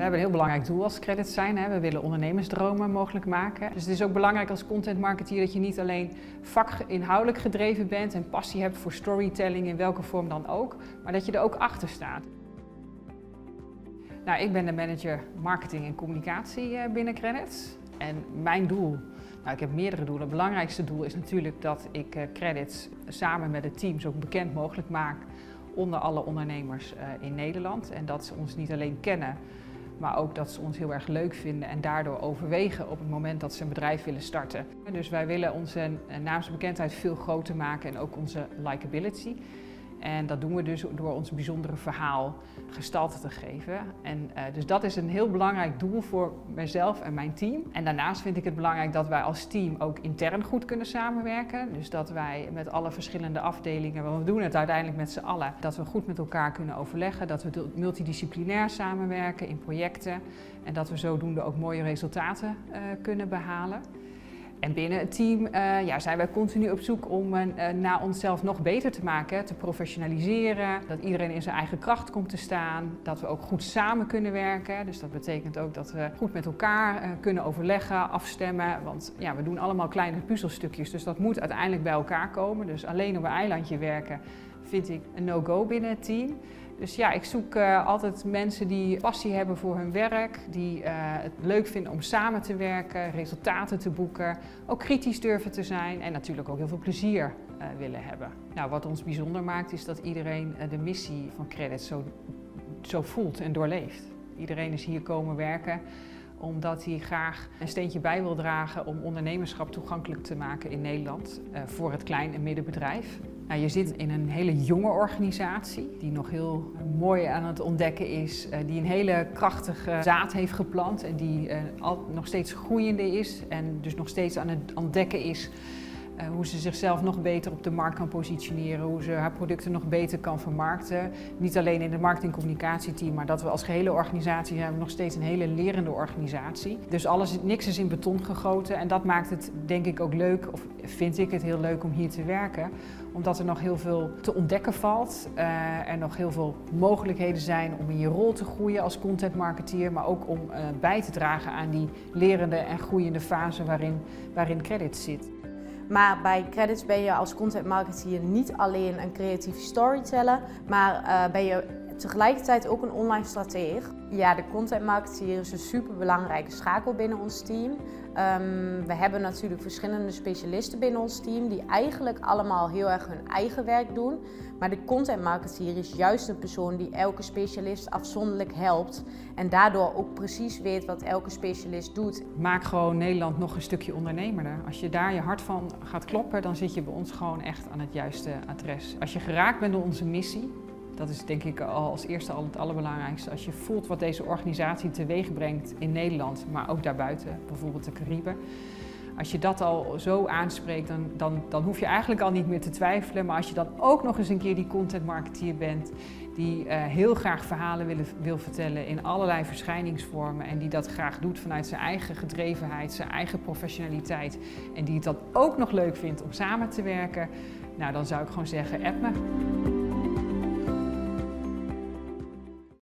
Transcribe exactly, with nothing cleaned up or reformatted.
We hebben een heel belangrijk doel als Credits zijn. Hè. We willen ondernemersdromen mogelijk maken. Dus het is ook belangrijk als content marketeer dat je niet alleen vakinhoudelijk gedreven bent en passie hebt voor storytelling in welke vorm dan ook, maar dat je er ook achter staat. Nou, ik ben de manager marketing en communicatie binnen Credits. En mijn doel, nou ik heb meerdere doelen. Het belangrijkste doel is natuurlijk dat ik Credits samen met het team zo bekend mogelijk maak onder alle ondernemers in Nederland. En dat ze ons niet alleen kennen, maar ook dat ze ons heel erg leuk vinden en daardoor overwegen op het moment dat ze een bedrijf willen starten. Dus wij willen onze naamsbekendheid veel groter maken en ook onze likability. En dat doen we dus door ons bijzondere verhaal gestalte te geven. En, uh, dus dat is een heel belangrijk doel voor mijzelf en mijn team. En daarnaast vind ik het belangrijk dat wij als team ook intern goed kunnen samenwerken. Dus dat wij met alle verschillende afdelingen, want we doen het uiteindelijk met z'n allen, dat we goed met elkaar kunnen overleggen. Dat we multidisciplinair samenwerken in projecten. En dat we zodoende ook mooie resultaten uh, kunnen behalen. En binnen het team uh, ja, zijn wij continu op zoek om uh, naar onszelf nog beter te maken, te professionaliseren. Dat iedereen in zijn eigen kracht komt te staan. Dat we ook goed samen kunnen werken. Dus dat betekent ook dat we goed met elkaar uh, kunnen overleggen, afstemmen. Want ja, we doen allemaal kleine puzzelstukjes, dus dat moet uiteindelijk bij elkaar komen. Dus alleen op een eilandje werken vind ik een no-go binnen het team. Dus ja, ik zoek uh, altijd mensen die passie hebben voor hun werk, die uh, het leuk vinden om samen te werken, resultaten te boeken, ook kritisch durven te zijn en natuurlijk ook heel veel plezier uh, willen hebben. Nou, wat ons bijzonder maakt is dat iedereen uh, de missie van Credits zo, zo voelt en doorleeft. Iedereen is hier komen werken omdat hij graag een steentje bij wil dragen om ondernemerschap toegankelijk te maken in Nederland uh, voor het klein- en middenbedrijf. Nou, je zit in een hele jonge organisatie die nog heel mooi aan het ontdekken is, uh, die een hele krachtige zaad heeft geplant en die uh, al, nog steeds groeiende is en dus nog steeds aan het ontdekken is uh, hoe ze zichzelf nog beter op de markt kan positioneren, hoe ze haar producten nog beter kan vermarkten. Niet alleen in het marketing- en communicatieteam, maar dat we als gehele organisatie zijn we nog steeds een hele lerende organisatie. Dus alles, niks is in beton gegoten en dat maakt het denk ik ook leuk, of vind ik het heel leuk om hier te werken. Omdat er nog heel veel te ontdekken valt. Uh, er nog heel veel mogelijkheden zijn om in je rol te groeien als content marketeer, maar ook om uh, bij te dragen aan die lerende en groeiende fase waarin, waarin Credits zit. Maar bij Credits ben je als content marketeer niet alleen een creatieve storyteller, maar uh, ben je tegelijkertijd ook een online strateeg. Ja, de content marketeer is een superbelangrijke schakel binnen ons team. Um, we hebben natuurlijk verschillende specialisten binnen ons team die eigenlijk allemaal heel erg hun eigen werk doen. Maar de content marketeer is juist een persoon die elke specialist afzonderlijk helpt en daardoor ook precies weet wat elke specialist doet. Maak gewoon Nederland nog een stukje ondernemerder. Als je daar je hart van gaat kloppen, dan zit je bij ons gewoon echt aan het juiste adres. Als je geraakt bent door onze missie, dat is denk ik al als eerste al het allerbelangrijkste. Als je voelt wat deze organisatie teweeg brengt in Nederland, maar ook daarbuiten, bijvoorbeeld de Cariben. Als je dat al zo aanspreekt, dan, dan, dan hoef je eigenlijk al niet meer te twijfelen. Maar als je dan ook nog eens een keer die content marketeer bent, die uh, heel graag verhalen wil, wil vertellen in allerlei verschijningsvormen en die dat graag doet vanuit zijn eigen gedrevenheid, zijn eigen professionaliteit en die het dan ook nog leuk vindt om samen te werken, nou dan zou ik gewoon zeggen, app me.